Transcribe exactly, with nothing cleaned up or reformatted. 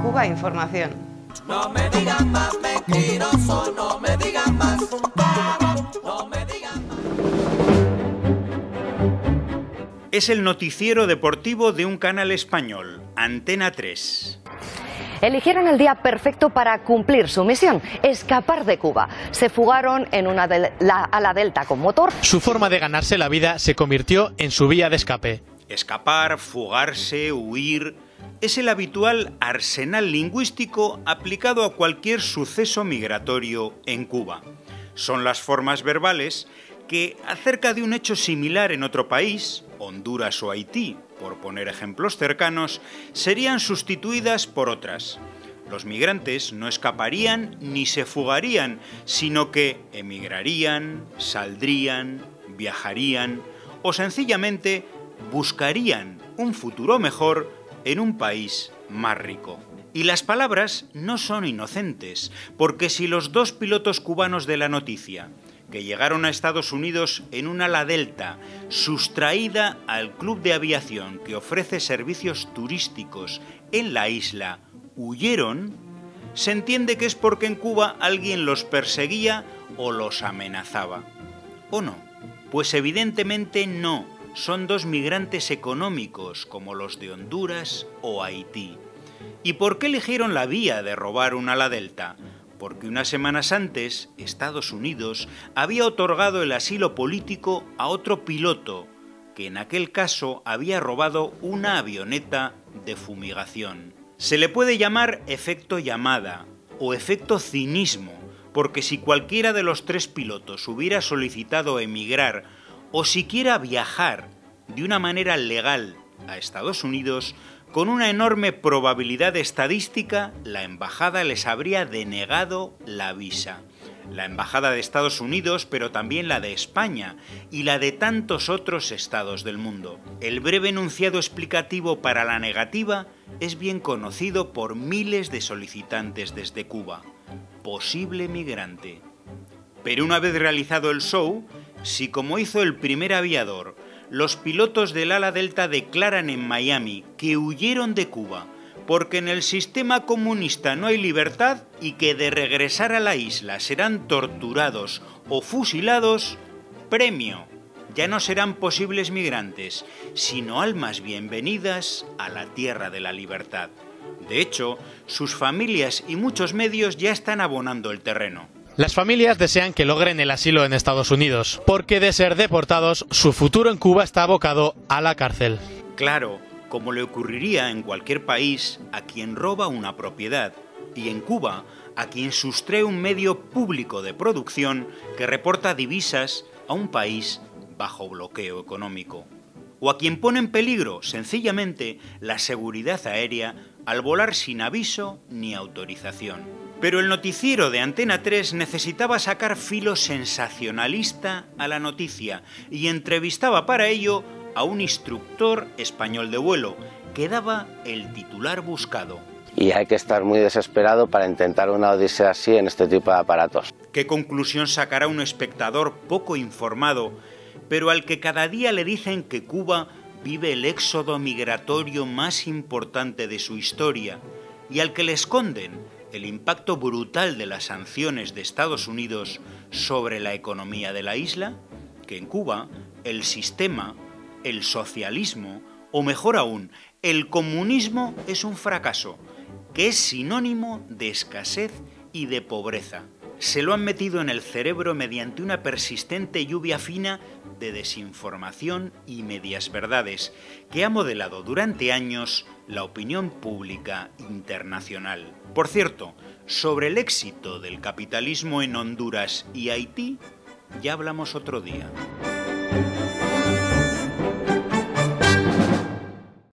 Cuba Información. No me digan más mentiroso, no me digan más, no me digan más. Es el noticiero deportivo de un canal español, Antena tres. Eligieron el día perfecto para cumplir su misión, escapar de Cuba. Se fugaron en una de la, ala delta con motor. Su forma de ganarse la vida se convirtió en su vía de escape. Escapar, fugarse, huir... es el habitual arsenal lingüístico aplicado a cualquier suceso migratorio en Cuba. Son las formas verbales que, acerca de un hecho similar en otro país, Honduras o Haití, por poner ejemplos cercanos, serían sustituidas por otras. Los migrantes no escaparían ni se fugarían, sino que emigrarían, saldrían, viajarían o sencillamente buscarían un futuro mejor en un país más rico. Y las palabras no son inocentes, porque si los dos pilotos cubanos de la noticia, que llegaron a Estados Unidos en un ala delta sustraída al club de aviación que ofrece servicios turísticos en la isla, huyeron, se entiende que es porque en Cuba alguien los perseguía o los amenazaba. ¿O no? Pues evidentemente no. Son dos migrantes económicos como los de Honduras o Haití. ¿Y por qué eligieron la vía de robar un ala delta? Porque unas semanas antes, Estados Unidos había otorgado el asilo político a otro piloto, que en aquel caso había robado una avioneta de fumigación. Se le puede llamar efecto llamada o efecto cinismo, porque si cualquiera de los tres pilotos hubiera solicitado emigrar o siquiera viajar de una manera legal a Estados Unidos, con una enorme probabilidad estadística, la embajada les habría denegado la visa. La embajada de Estados Unidos, pero también la de España y la de tantos otros estados del mundo. El breve enunciado explicativo para la negativa es bien conocido por miles de solicitantes desde Cuba. Posible migrante. Pero una vez realizado el show, si como hizo el primer aviador, los pilotos del ala delta declaran en Miami que huyeron de Cuba porque en el sistema comunista no hay libertad y que de regresar a la isla serán torturados o fusilados, premio. Ya no serán posibles migrantes, sino almas bienvenidas a la tierra de la libertad. De hecho, sus familias y muchos medios ya están abonando el terreno. Las familias desean que logren el asilo en Estados Unidos, porque de ser deportados, su futuro en Cuba está abocado a la cárcel. Claro, como le ocurriría en cualquier país a quien roba una propiedad, y en Cuba a quien sustrae un medio público de producción que reporta divisas a un país bajo bloqueo económico. O a quien pone en peligro, sencillamente, la seguridad aérea al volar sin aviso ni autorización. Pero el noticiero de Antena tres necesitaba sacar filo sensacionalista a la noticia y entrevistaba para ello a un instructor español de vuelo que daba el titular buscado. Y hay que estar muy desesperado para intentar una odisea así en este tipo de aparatos. ¿Qué conclusión sacará un espectador poco informado, pero al que cada día le dicen que Cuba vive el éxodo migratorio más importante de su historia y al que le esconden el impacto brutal de las sanciones de Estados Unidos sobre la economía de la isla? Que en Cuba el sistema, el socialismo, o mejor aún, el comunismo es un fracaso, que es sinónimo de escasez y de pobreza. Se lo han metido en el cerebro mediante una persistente lluvia fina de desinformación y medias verdades, que ha modelado durante años la opinión pública internacional. Por cierto, sobre el éxito del capitalismo en Honduras y Haití, ya hablamos otro día.